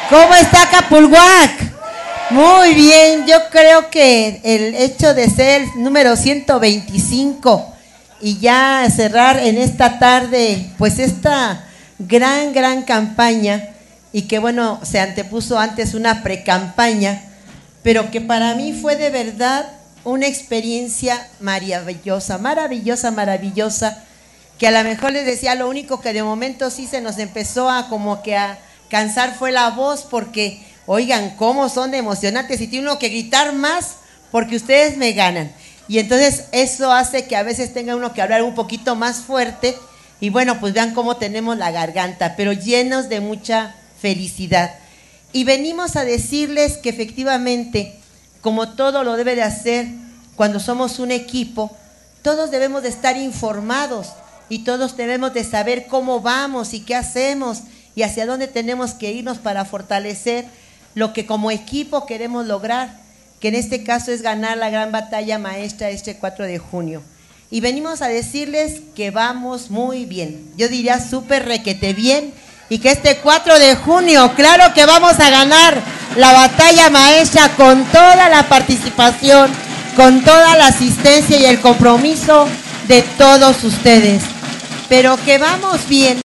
¿Cómo está Capulhuac? Muy bien, yo creo que el hecho de ser número 125 y ya cerrar en esta tarde, pues esta gran campaña, y que bueno, se antepuso antes una precampaña, pero que para mí fue de verdad una experiencia maravillosa, que a lo mejor les decía, lo único que de momento sí se nos empezó a como que a cansar fue la voz, porque oigan cómo son emocionantes y tiene uno que gritar más porque ustedes me ganan. Y entonces eso hace que a veces tenga uno que hablar un poquito más fuerte y bueno, pues vean cómo tenemos la garganta, pero llenos de mucha felicidad. Y venimos a decirles que efectivamente, como todo lo debe de hacer cuando somos un equipo, todos debemos de estar informados y todos debemos de saber cómo vamos y qué hacemos y hacia dónde tenemos que irnos para fortalecer lo que como equipo queremos lograr, que en este caso es ganar la gran batalla maestra este 4 de junio. Y venimos a decirles que vamos muy bien, yo diría súper requete bien, y que este 4 de junio, claro que vamos a ganar la batalla maestra con toda la participación, con toda la asistencia y el compromiso de todos ustedes. Pero que vamos bien.